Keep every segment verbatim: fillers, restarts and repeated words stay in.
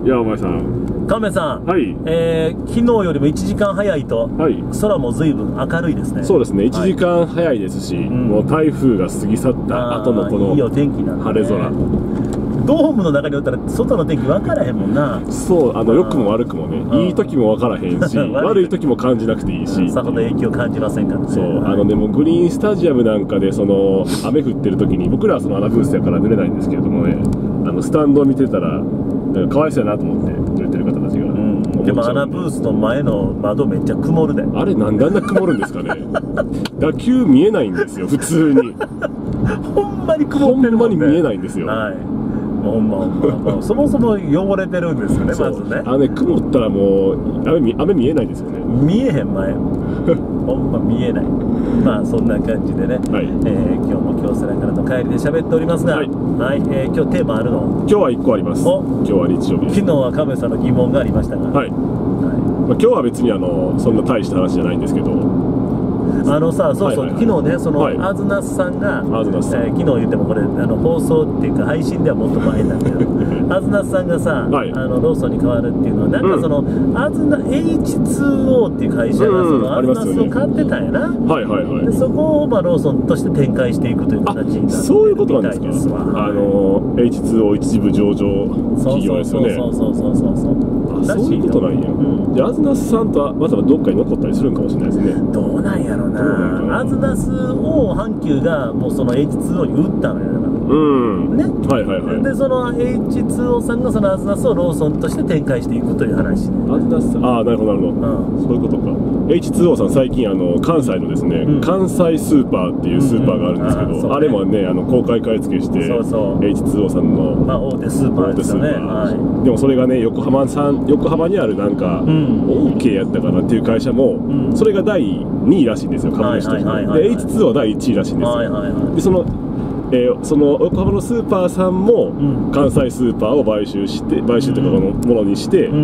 いや、お前さん。 亀さん、 はい。 えー、昨日よりもいちじかん早いと、はい、空も随分明るいですね。 そうですね、いちじかん早いですし、はい、もう台風が過ぎ去った後のこのいいお天気なんで、ね、 晴れ空。 ドームの中におったら外の天気分からへんもんな。 そう、あの良くも悪くもね、いい時も分からへんし悪い時も感じなくていいし、 さほど影響感じませんからね。 そう、あのでもグリーンスタジアムなんかでその雨降ってる時に、僕らはそのアナブースやから濡れないんですけれどもね、あのスタンドを見てたらなんかかわいそうやなと思って濡れてる方たちが、うん、 でもアナブースの前の窓めっちゃ曇るで。 あれなんであんな曇るんですかね打球見えないんですよ普通にほんまに曇ってるもんね。 ほんまに見えないんですよ。はい、 ほんまほんま、まあ、そもそも汚れてるんですよねまずね。 あのね、曇ったらもう雨見、雨見えないですよね。 見えへん前ほんま見えない。まあそんな感じでね、はい、えー、今日も京セラからの帰りで喋っておりますが、はい、はい、えー、今日テーマあるの？ 今日はいっこあります。今日は日曜日です。 昨日は亀さんの疑問がありましたが、はい、はい、まあ、今日は別にあのそんな大した話じゃないんですけど、 あのさ、そうそう、昨日ね、そのアズナスさんが、昨日言ってもこれあの放送っていうか配信ではもっと前なんだけどアズナスさんがさ、はい、あのローソンに変わるっていうのはなんかその、うん、アズナ エイチツーオー っていう会社がそのアズナスを買ってたんやな。はいはいはい。でそこをまあローソンとして展開していくという形になってるみたいですわ。そういうことなんですか。あの エイチツーオー 一部上場企業ですよね。そうそうそうそうそう。 そういうことなんや。じゃあアズナスさんとはまたどっかに残ったりするんかもしれないですね。 どうなんやろな。アズナスを阪急がもうその エイチツーオー に売ったのよ。うんね、はいはいはい。でその エイチツーオー さんがそのアズナスをローソンとして展開していくという話。 アズナス、ああなるほどなるほど、うん、そういうことか。 エイチツーオー さん最近あの関西のですね、うん、関西スーパーっていうスーパーがあるんですけど、うんうん、あ, あれもねあの公開買い付けして、そうそう エイチツーオー さんの、まあ、大手スーパーですよね。はい、でもそれがね横浜さん横浜にあるなんか、うん、オーケー やったかなっていう会社も、うん、それがだいにいらしいんですよ株主として。で エイチツーオー はだいいちいらしいんですよ。はいはいはい、でそのえー、その横浜のスーパーさんも関西スーパーを買収して買収というかのものにして、うん、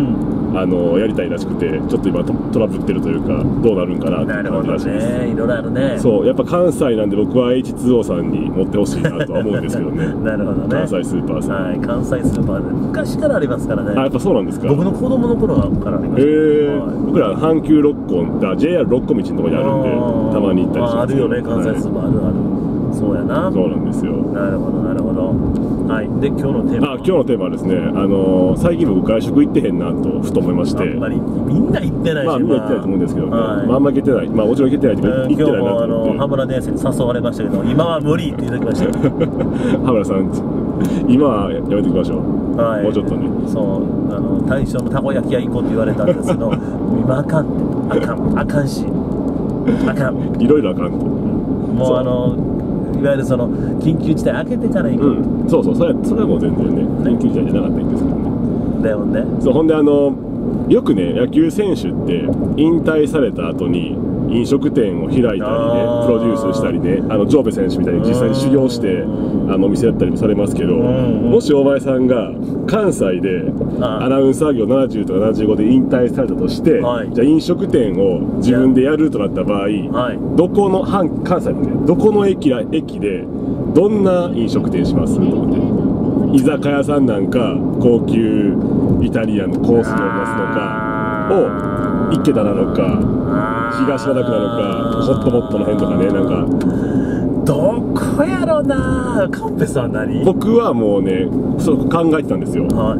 あのやりたいらしくて、ちょっと今トラブってるというかどうなるんかなっていう感じらしいです。なるほどね、いろいろあるね。そうやっぱ関西なんで僕は エイチツーオー さんに持ってほしいなとは思うんですけどねなるほどね。関西スーパーさん、はい、関西スーパーで昔からありますからね。あ、やっぱそうなんですか。僕の子供の頃からありました。へえ、はい、僕ら阪急六本だ ジェイアール 六本道のところにあるんでたまに行ったりします。あ、あるよね関西スーパー、はい、あるある。そうやな。そうなんですよ。なるほどなるほど。はい。で今日のテーマ。あ、今日のテーマはですね、あのー、最近僕外食行ってへんなとふと思いまして。あんまりみんな行ってないし。まあみんな行ってないと思うんですけどね。はい、まああんま行けてない。まあもちろん行けてないけど、行ってないなと思って。今日もあの羽村姉さんに誘われましたけど、今は無理って言ってきましたよ羽村さん、今はやめておきましょう。はい。もうちょっとね。そう、あの大将のたこ焼き屋行こうって言われたんですけど、今あかんって、あかん、あかんし、あかん。いろいろあかんと。もうあの。いわゆるその緊急事態明けてから行く、うん、そうそう、それはそれはもう全然ね緊急事態じゃなかったらいいんですけどね。だよね。そう、ほんであのよくね野球選手って引退された後に飲食店を開いたりね、プロデュースしたりね、あのジョーベ選手みたいに実際に修行してあのお店やったりもされますけど、もし大前さんが関西でアナウンサー業ななじゅうとかななじゅうごで引退されたとして、はい、じゃあ飲食店を自分でやるとなった場合、はい、どこの関西のねどこの駅や駅でどんな飲食店しますと思って、居酒屋さんなんか高級イタリアンのコースのやつとかを池田なのか東灘区なのかホットモットの辺とかね、なんかどこやろな。カンペさん何？僕はもうねそう考えてたんですよ。はい、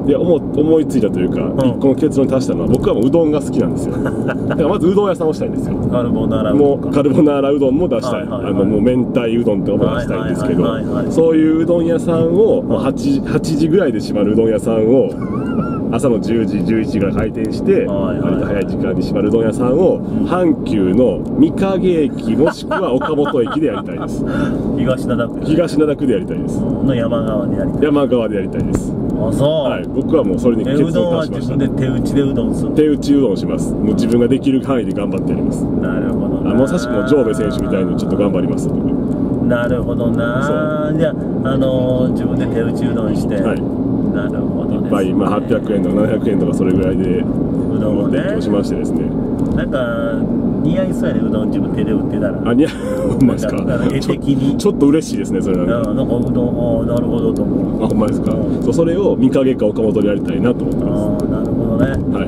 いや 思, 思いついたというか、うん、一個の結論に達したのは僕はもううどんが好きなんですよだからまずうどん屋さんをしたいんですよ。カルボナーラうどんもうカルボナーラうどんも出したい、はいはいはい、あのもう明太うどんとかも出したいんですけど、そういううどん屋さんをもう 8, 8時ぐらいで閉まるうどん屋さんを朝のじゅうじじゅういちじぐらい開店して、割と早い時間に閉まるうどん屋さんを阪急の御影駅もしくは岡本駅でやりたいです東灘区東灘区でやりたいです。の山側でやりたい。山側でやりたいです。あ、そう。はい、僕はもうそれに結論を出しました。うどんは自分で手打ちでうどんする。手打ちうどんします。もう自分ができる範囲で頑張ってやります。なるほどな。あ、まさしくもジョーベ選手みたいにちょっと頑張ります僕。なるほどな。じゃあ、あのー、自分で手打ちうどんして、はい、なるほどですね。いっぱい、まあ、はっぴゃくえんとかななひゃくえんとかそれぐらいでうどんをね提供しましてですね、なんか似合いそうやね、うどん自分手で打ってたら。 あ、似合う、ほんまですか。 絵的にちょっと嬉しいですね、それなんか。 なんかうどん、ああなるほどと思う。 あ、ほんまですか。そう、それを見影か岡本でやりたいなと思ってます。 ああ、なるほどね。 はい、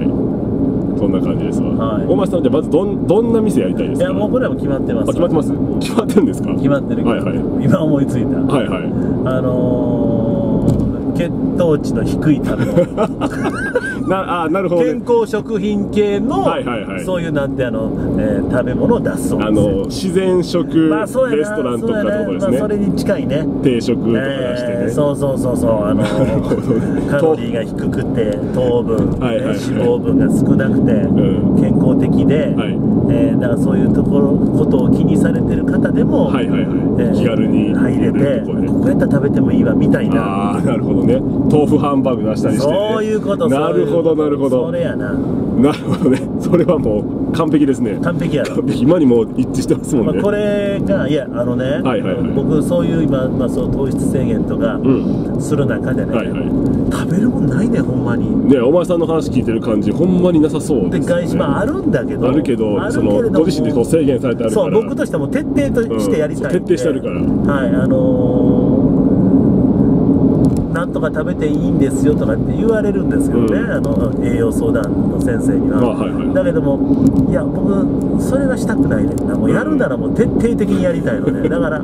そんな感じですわ。 はい、 大町さん、じゃあまずどんどんな店やりたいですか。 いや、もうこれはもう決まってます。 あ、決まってます。決まってるんですか。 決まってる。 はいはい。 今思いついた。 はいはい。 あのー、血糖値の低い食べ物。 なあ、なるほど、ね、 健康食品系の、はいはいはい、そういうなんてあの、えー、食べ物を出すそうです。 あの自然食レストランとかってことですね。 まあ、それに近いね。 定食とか出してね。 えー、そうそうそうそう、あのカロリーが低くて糖分、はいはいはい、脂肪分が少なくて、うん、健康的で、はい、えー、だからそういうところことを気にされてる方でも、はいはいはい、えー、気軽に入れて、ここやったら食べてもいいわみたいな。 ああ、なるほどね。豆腐ハンバーグ出したりして、ね、 そういうこと。 なるほどなるほど。 それやな。 なるほどね。それはもう完璧ですね。 完璧やろ。 完璧。今にも一致してますもんね。 まあ、これがいやあのね、はいはいはい、僕そういう今、まあ、そう糖質制限とかする中でね、うん、はいはい、食べるもんないね、ほんまにね。お前さんの話聞いてる感じほんまになさそうですね。 で外資、まあ、あるんだけどあるけど、そのご自身でこう制限されてあるから、 そう僕としても徹底としてやりたい、うん、 徹底してあるから、 はい、あのーなんとか食べていいんですよとかって言われるんですけどね、うん、あの栄養相談の先生には、あ、はいはい、だけどもいや僕それがしたくないねんな。もうやるならもう徹底的にやりたいので、だから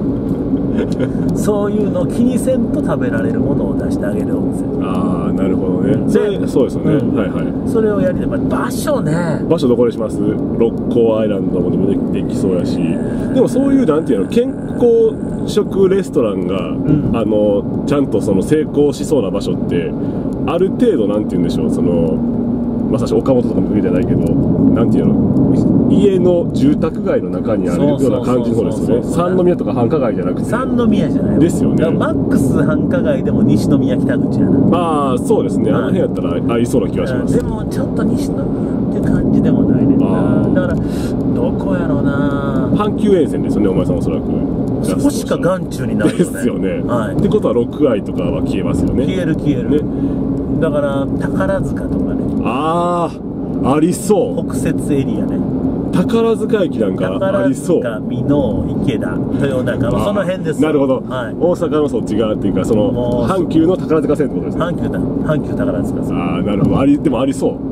そういうのを気にせんと食べられるものを出してあげるお店。 ああ、なるほどね。それそうですよね、うん、はいはい。 それをやりたい。場所ね、 場所どこでします？六甲アイランドもでもできそうやし、でもそういうなんていうの、健康食レストランが、うん、あのちゃんとその成功しそうな場所ってある程度なんていうんでしょう、そのまさし岡本とかもじゃないけど、なんていうの、家の住宅街の中にあるような感じの方ですよね。三宮とか繁華街じゃなくて、 三宮じゃないですよね。 マックス繁華街でも西宮北口やな。 まあそうですね、あの辺やったら合いそうな気がします。 でもちょっと西宮って感じでもないねんな。だからどこやろうな。 阪急沿線ですよね、お前さんおそらく。 そこしか眼中にないよね。 ですよね。 はい。 ってことは六愛とかは消えますよね。 消える消える。ね、だから宝塚とかね。 ああ、ありそう。 北摂エリアね。 宝塚駅なんかありそう。 宝塚、箕面、池田、豊中、その辺です。 なるほど。 はい。 大阪のそっち側っていうか、その阪急の宝塚線ってことですね。 阪急だ、阪急宝塚線。 ああ、なるほど。あり、でもありそう。うん。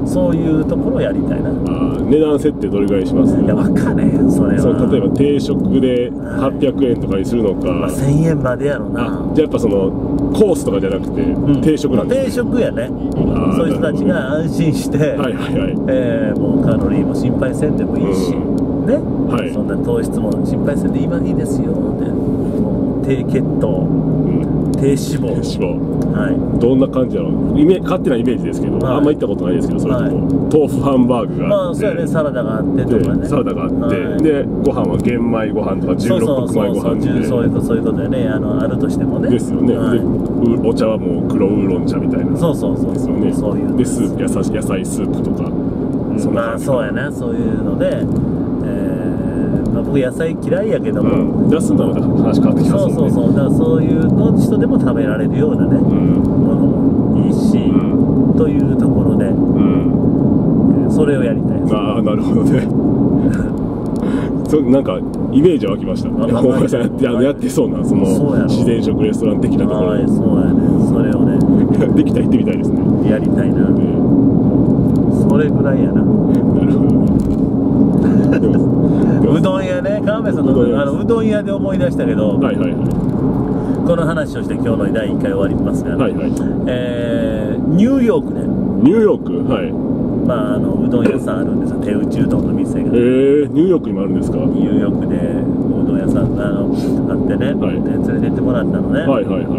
そういうところをやりたいな。 ああ、値段設定どれぐらいします？ いや、わかんねえよ、それは。 そう、例えば定食ではっぴゃくえんとかにするのか。 まあ、せんえんまでやろな。 じゃあやっぱそのコースとかじゃなくて定食なんですね。定食やね。そういう人たちが安心して、はいはいはい、えー、もうカロリーも心配せんでもいいし、うん、ね、はい、そんな糖質も心配せんで今いいですよって、もう低血糖、うん、低脂肪、 低脂肪、 はい、 どんな感じだろう。イメ勝手なイメージですけど、はい、あんま行ったことないですけど、それとも、はい、豆腐ハンバーグがあって、まあそうやね、 サラダがあってとかね、 サラダがあって、はい、でご飯は玄米ご飯とかじゅうろっこく米ご飯で、 そういうそういうことでね、あのあるとしてもね、 ですよね、はい、でお茶はもう黒ウーロン茶みたいな、 そうそうそうですよね。 そういうでスープ、野菜野菜スープとか、 うん、そんなまあそうやな、そういうので、えーまあ、僕野菜嫌いやけども、 うん、出すんだら話変わってきますもんね。 そうそうそう、だからそういうの人でも食べられるようなね、うん、ものもいいし、うん、というところで、うん、それをやりたいです。 ああ、なるほどね。そなんかイメージ湧きました。大前さんやってあのやってそうなその自然食レストラン的なところ。 ああ、そうやね。それをね。 できたら行ってみたいですね。 やりたいな。ね、それぐらいやな。 なるほどね。 うどん屋ね、川辺さんのあのうどん屋で思い出したけど、はいはいはい、この話をして今日のだいいっかい終わりますが、はいはい、えー、ニューヨークね。 ニューヨーク、はい。 まあ、あのうどん屋さんあるんですよ、手打ちうどんの店が。 へえー、ニューヨークにもあるんですか。 ニューヨークでうどん屋さんがあのあってね、はい、で連れてってもらったのね。はいはいはい。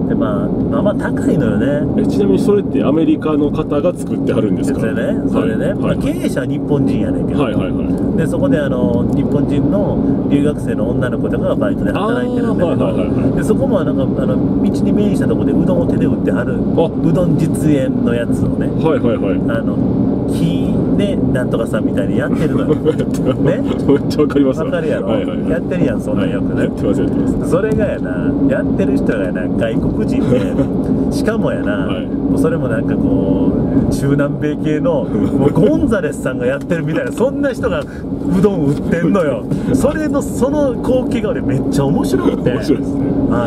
でまあまあまあ高いのよね。 えちなみにそれってアメリカの方が作ってはるんですか。 それね、それね、はいまあ、経営者は日本人やねんけど、はいはいはい、でそこであの日本人の留学生の女の子とかがバイトで働いてるんだけど、はいはいはいはい、でそこもなんかあの道に面したところでうどんを手で打ってはる、うどん実演のやつをね、はいはいはい、あの木でなんとかさんみたいにやってるのよ。ね、 めっちゃわかります。 わかるやろ、はいはいはい、やってるやん、そんなよくね、 はい、やってますやってます。 それがやな、やってる人がやな、外国人でしかもやな、はい、もうそれもなんかこう中南米系のもうゴンザレスさんがやってるみたいなそんな人がうどん売ってんのよ。それのその光景が俺めっちゃ面白くて、 面白いですね、 はい、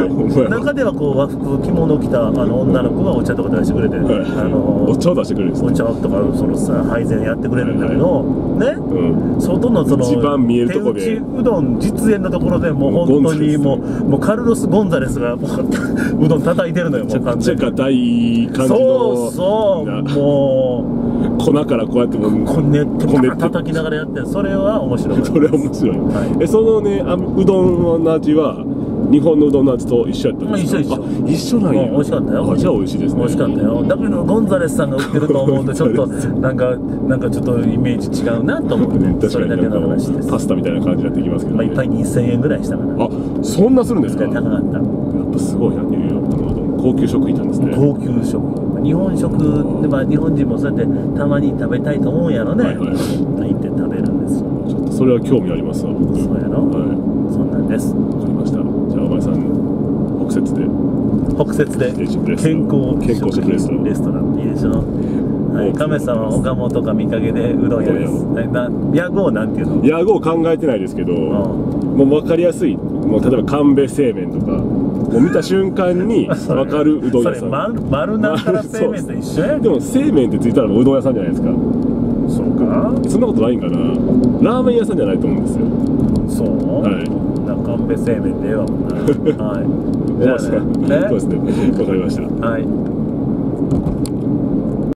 中ではこう和服着物を着たあの女の子がお茶とか出してくれて、はい、あのお茶を出してくれるんです、ね、 お茶とかそのさ配膳やってくれるんだけど、はいはい、ね、うん、外のその一番見えるとこで手打ちうどん実演のところでもう本当にもうもうカルロス・ゴンザレスがもううどん叩いてるのよ。もう完全にめちゃ硬い感じの、 そうそうもう粉からこうやってもうこねって叩きながらやってる。それは面白い。 それは面白い、はい、えそのねあうどんの味は日本のうどんの味と一緒やったんですか？ 一緒一緒一緒なんや。 美味しかったよ。 あ、じゃあ美味しいですね。 美味しかったよ。だけどゴンザレスさんが売ってると思うとちょっとなんかなんかちょっとイメージ違うなと思って、それだけの話です。 パスタみたいな感じになってきますけど、ね、 まあ、いっぱいにせんえんぐらいしたかな。 あ、そんなするんですか？ 高かった。やっぱすごいな、ニューヨークのうどん高級食品なんですね。 高級食日本食で、まあ、日本人もそうやってたまに食べたいと思うんやろね。はいはい、行って食べるんですよ。 ちょっとそれは興味ありますわ。 そうやろ、はい、そんなんです。 わかりました。じゃあお前さん北節で北節で健康健康食レストランレストランいいでしょ。はい、亀さんは岡本か見かけでうどん屋です。屋号なんていうの？ 屋号考えてないですけど、もう分かりやすい、もう例えば神戸製麺とかもう見た瞬間に分かるうどん屋さん。 それ丸丸なんたら製麺と一緒や。 でも製麺ってついたらうどん屋さんじゃないですか。 そうか？ そんなことないんかな。ラーメン屋さんじゃないと思うんですよ。 そう？はい。神戸製麺でええわもんな。はい。じゃあね。 そうですね。わかりました。 はい。